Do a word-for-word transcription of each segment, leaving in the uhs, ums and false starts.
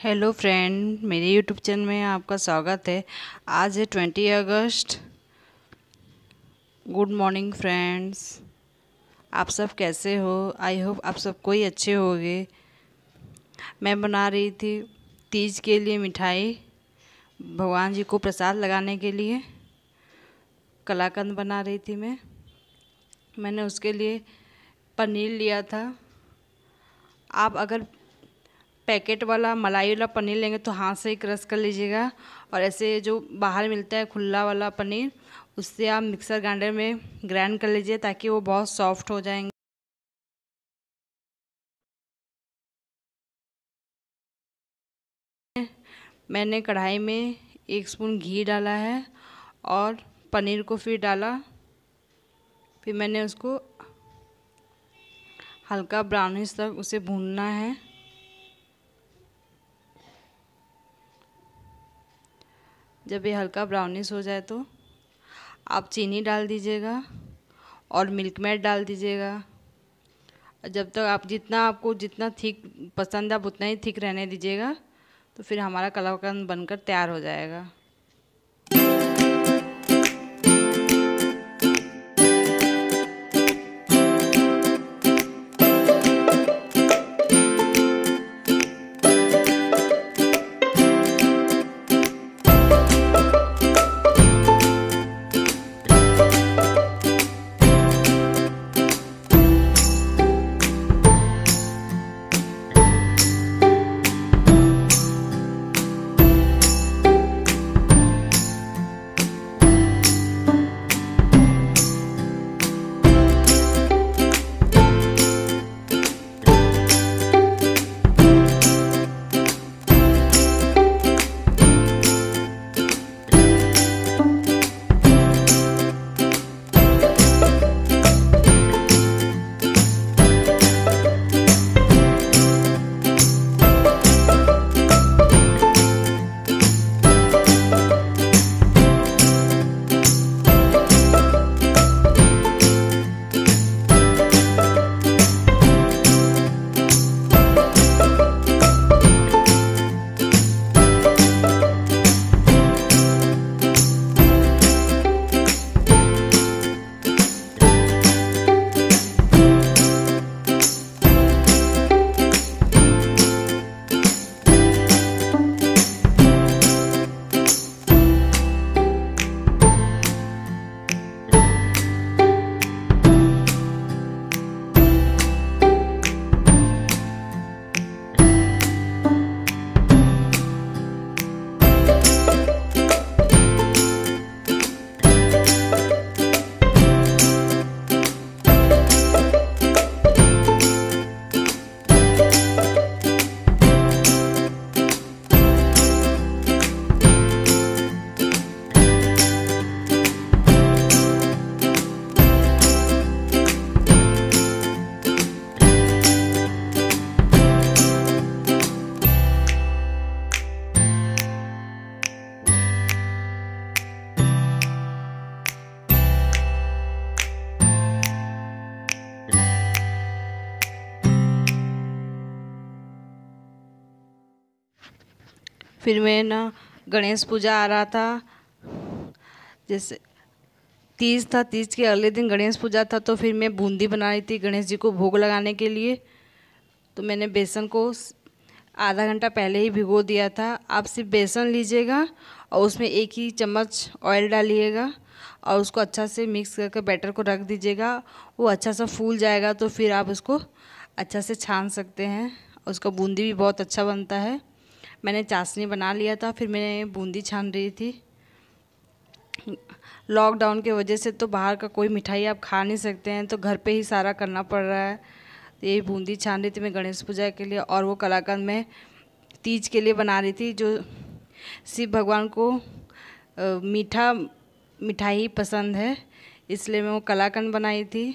Hello friend, मेरे YouTube channel में आपका स्वागत है। आज है twenty August. Good morning friends, आप सब कैसे हो? आई होप आप सब कोई अच्छे होंगे। मैं बना रही थी तीज के लिए मिठाई, भगवान जी को प्रसाद लगाने के लिए कलाकंद बना रही थी मैं। मैंने उसके लिए पनीर लिया था। आप अगर पैकेट वाला मलाई वाला पनीर लेंगे तो हाथ से ही क्रश कर लीजिएगा, और ऐसे जो बाहर मिलता है खुला वाला पनीर, उससे आप मिक्सर ग्राइंडर में ग्राइंड कर लीजिए ताकि वो बहुत सॉफ्ट हो जाएंगे। मैंने कढ़ाई में एक स्पून घी डाला है और पनीर को फिर डाला। फिर मैंने उसको हल्का ब्राउनिश तक उसे भूनना है। जब ये हल्का ब्राउनिश हो जाए तो आप चीनी डाल दीजिएगा और मिल्क मेड डाल दीजिएगा। जब तक आप जितना आपको जितना थिक पसंद है आप उतना ही थिक रहने दीजिएगा, तो फिर हमारा कलाकंद बनकर तैयार हो जाएगा। फिर मैं ना गणेश पूजा आ रहा था, जैसे तीज था, तीज के अगले दिन गणेश पूजा था, तो फिर मैं बूंदी बना रही थी गणेश जी को भोग लगाने के लिए। तो मैंने बेसन को आधा घंटा पहले ही भिगो दिया था। आप सिर्फ बेसन लीजिएगा और उसमें एक ही चम्मच ऑयल डालिएगा और उसको अच्छा से मिक्स करके बैटर को रख दीजिएगा। वो अच्छा सा फूल जाएगा तो फिर आप उसको अच्छा से छान सकते हैं। उसका बूंदी भी बहुत अच्छा बनता है। मैंने चाशनी बना लिया था, फिर मैं बूंदी छान रही थी। लॉकडाउन की वजह से तो बाहर का कोई मिठाई आप खा नहीं सकते हैं, तो घर पे ही सारा करना पड़ रहा है। तो यही बूंदी छान रही थी मैं गणेश पूजा के लिए, और वो कलाकंद मैं तीज के लिए बना रही थी। जो शिव भगवान को आ, मीठा मिठाई पसंद है, इसलिए मैं वो कलाकंद बनाई थी।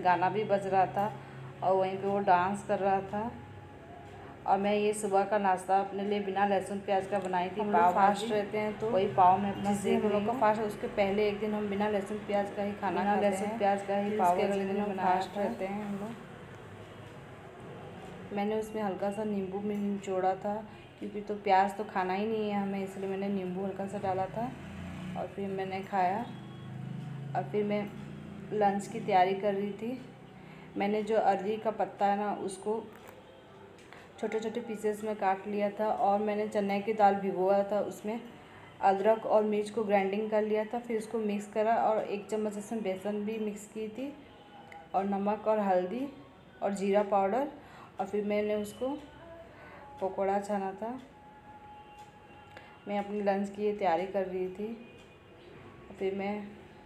गाना भी बज रहा था और वहीं पे वो डांस कर रहा था। और मैं ये सुबह का नाश्ता अपने लिए बिना लहसुन प्याज का बनाई थी। पाव फास्ट रहते हैं तो वही पाव में अपना हम लोग का फास्ट है। उसके पहले एक दिन हम बिना लहसुन प्याज का ही खाना खाते हैं, लहसुन प्याज का ही पाव के अगले दिन हम फास्ट रहते हैं हम लोग। मैंने उसमें हल्का सा नींबू में निचोड़ा था क्योंकि तो प्याज तो खाना ही नहीं है हमें, इसलिए मैंने नींबू हल्का सा डाला था और फिर मैंने खाया। और फिर मैं लंच की तैयारी कर रही थी। मैंने जो अरवी का पत्ता है ना उसको छोटे छोटे पीसेस में काट लिया था और मैंने चने की दाल भिगोया था, उसमें अदरक और मिर्च को ग्राइंडिंग कर लिया था। फिर उसको मिक्स करा और एक चम्मच इसमें बेसन भी मिक्स की थी और नमक और हल्दी और जीरा पाउडर। और फिर मैंने उसको पकौड़ा छाना था। मैं अपनी लंच की तैयारी कर रही थी। फिर मैं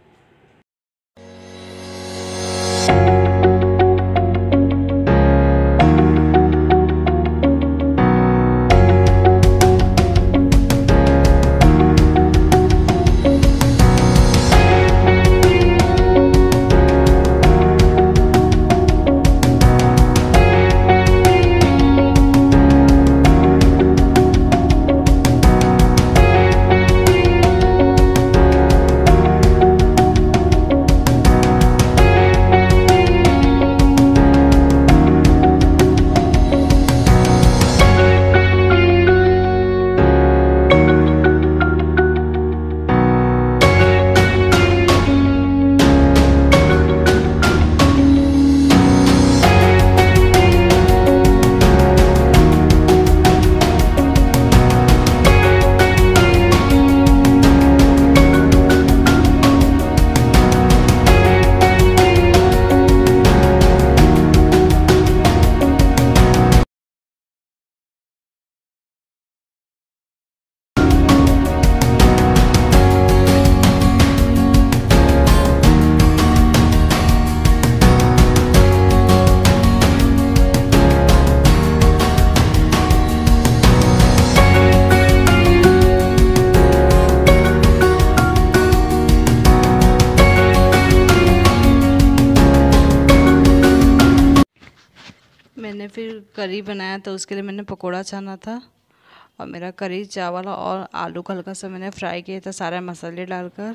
मैंने फिर करी बनाया था, उसके लिए मैंने पकोड़ा छाना था और मेरा करी चावल और आलू का हल्का सा मैंने फ्राई किया था सारे मसाले डालकर।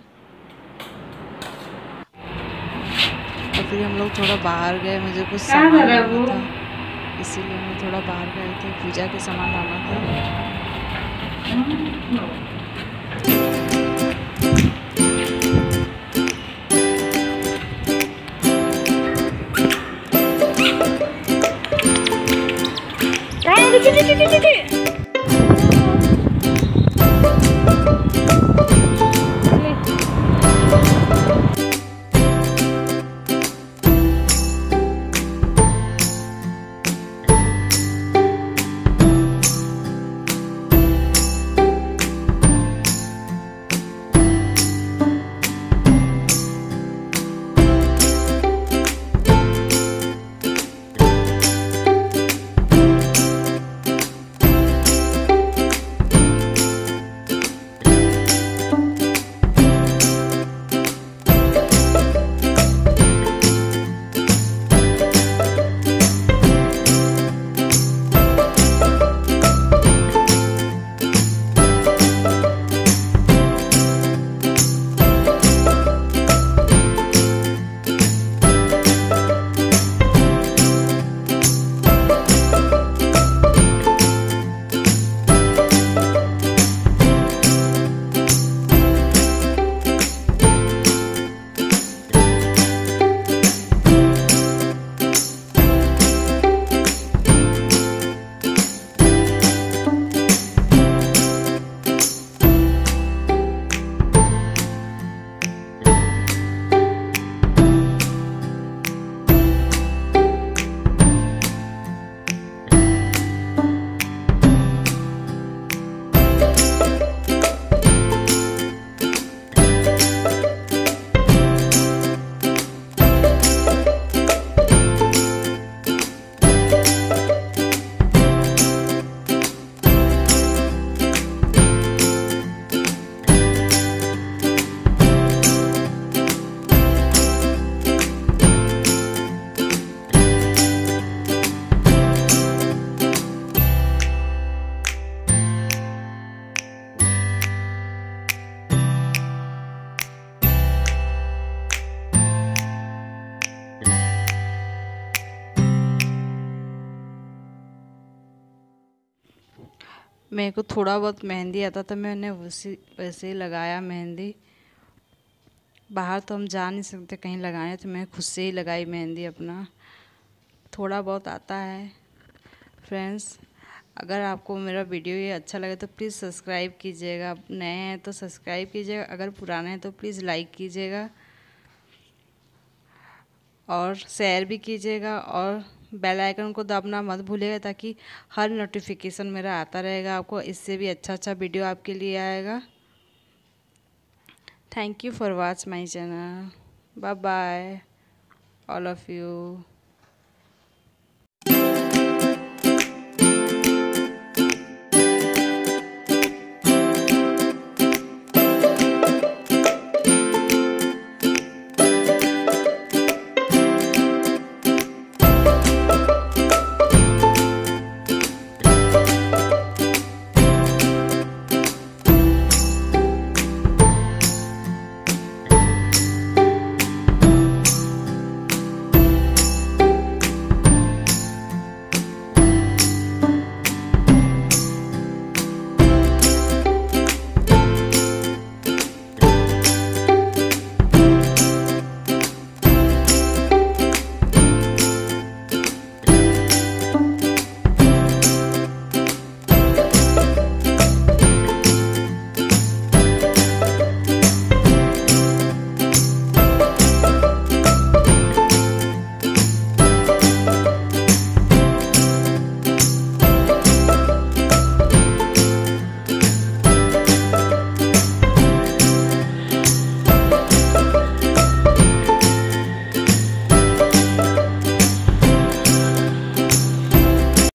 और फिर हम लोग थोड़ा बाहर गए, मुझे कुछ सामान लाना था, इसीलिए मैं थोड़ा बाहर गए थे, पूजा के सामान लाना था। मेरे को थोड़ा बहुत मेहंदी आता था, मैंने उसी वैसे ही लगाया मेहंदी। बाहर तो हम जा नहीं सकते कहीं लगाने, तो मैं खुद से ही लगाई मेहंदी अपना। थोड़ा बहुत आता है। फ्रेंड्स, अगर आपको मेरा वीडियो ये अच्छा लगे तो प्लीज़ सब्सक्राइब कीजिएगा। नए हैं तो सब्सक्राइब कीजिएगा, अगर पुराने हैं तो प्लीज़ लाइक कीजिएगा और शेयर भी कीजिएगा, और बेल आइकन को दबाना मत भूलिएगा, ताकि हर नोटिफिकेशन मेरा आता रहेगा आपको। इससे भी अच्छा अच्छा वीडियो आपके लिए आएगा। Thank you for watch my channel. Bye bye all of you.